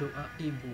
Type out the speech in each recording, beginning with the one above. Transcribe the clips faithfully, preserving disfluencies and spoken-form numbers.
Doa ibu.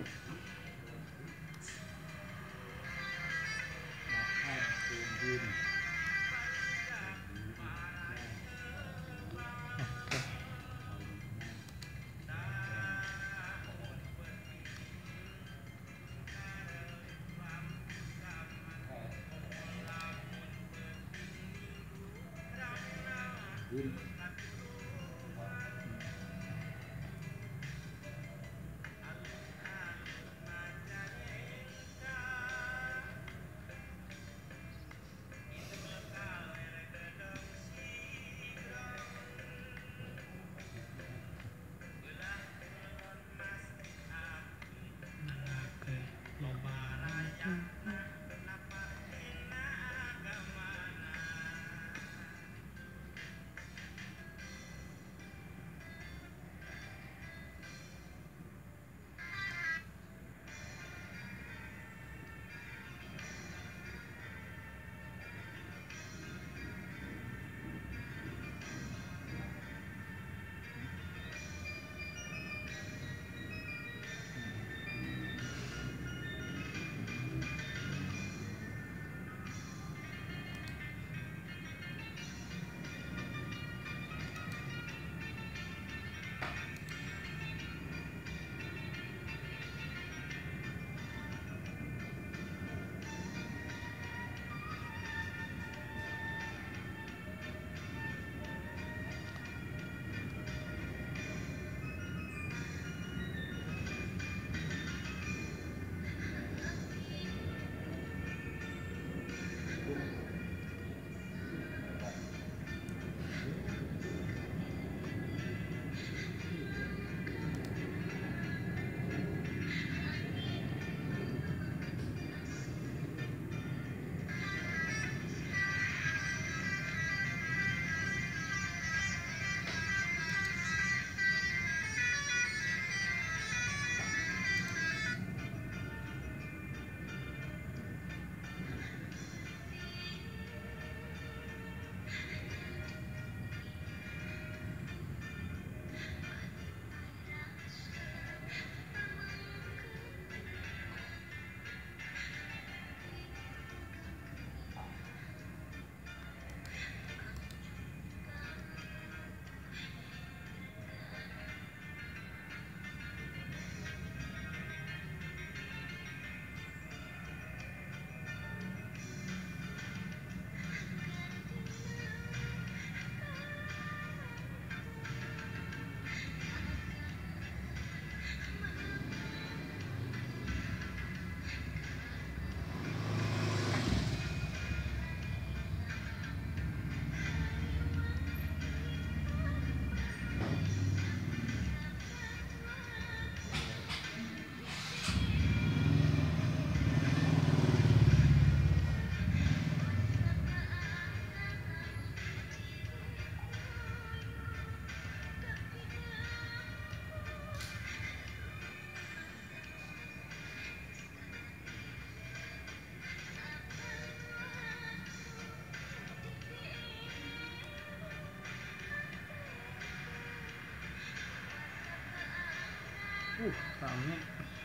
Uh, rame.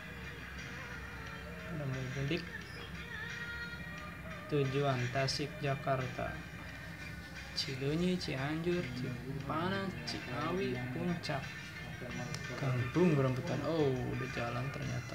Pada mau mudik. Tujuan Tasik, Jakarta, Cileunyi, Cianjur, Cipanas, Ciawi, Puncak, Kampung Rambutan. Oh, udah jalan ternyata.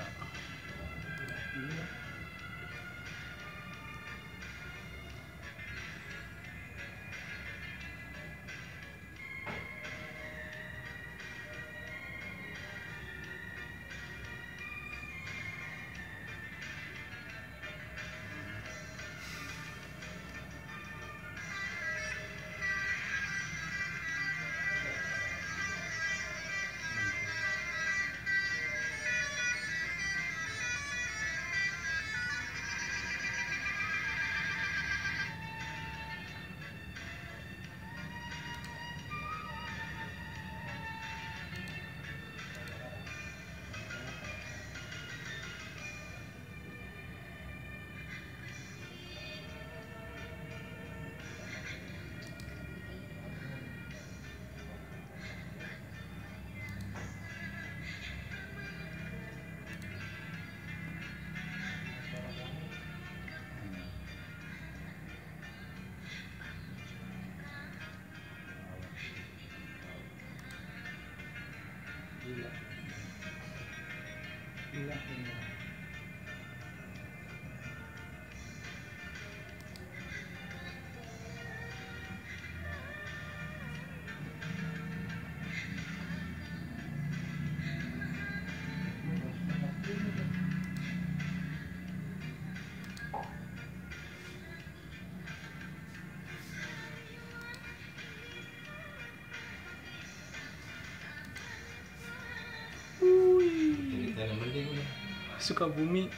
Sukabumi.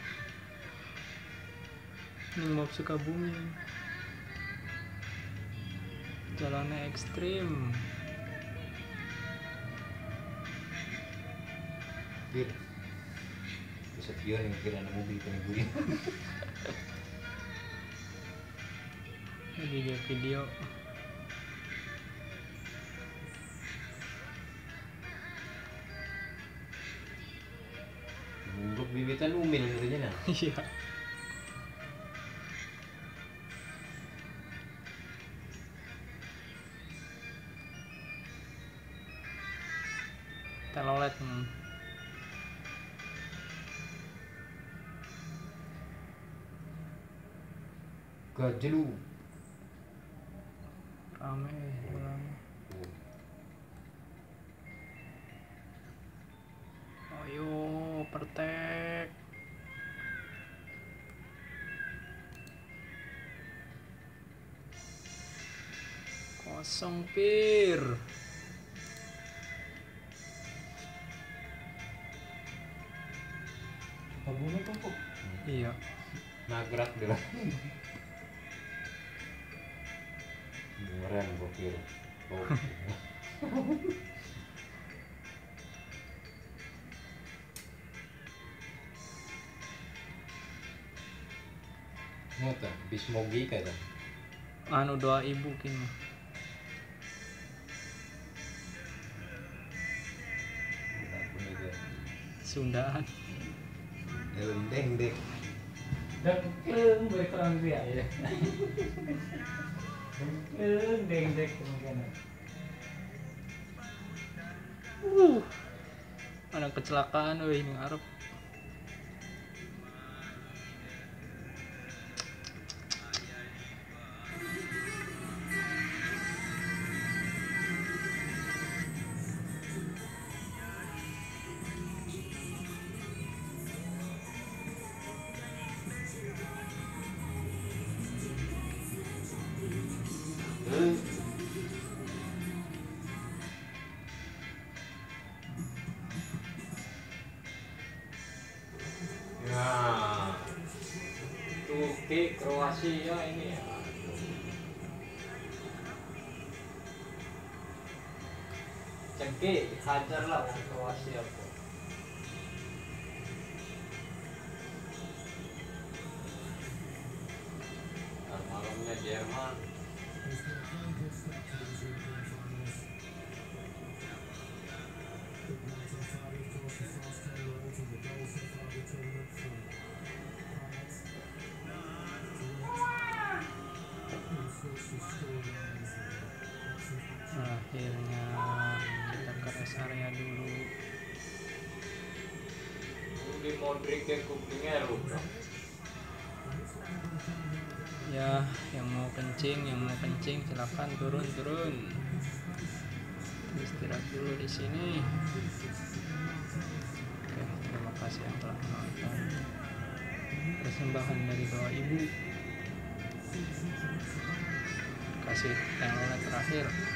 Ini mob Sukabumi. Jalannya ekstrim. Pir. Bisa pion yang kira anak mobil peniburi. Video-video. Buruk bibitan umil katanya nah. Iya. Telolet. Hmm. Gajelu. Rame, rame. Ayo, pertek. Kosong, Pir. Sukabumi tuh kok. Iya. Nagrak dia. Beneran gokil. Oh. Ngota, bismogi kata. Anu doa ibu kini. Aku juga. Sundaan. Deng deng. Dan keleng boleh kerang dia ya. Keleng deng dek kemungkinan. Uh. Ada kecelakaan euy ning arep. Nah, Turki Kroasia ini. Cengki hajar lah Kroasia. Malamnya Jerman. Akhirnya kita ke rest area dulu. Di Modric ke kupingnya rusak. Ya, yang mau kencing, yang mau kencing silakan turun turun. Istirahat dulu di sini. Oke, terima kasih yang telah menonton. Persembahan dari doa ibu. Kasih telolet terakhir.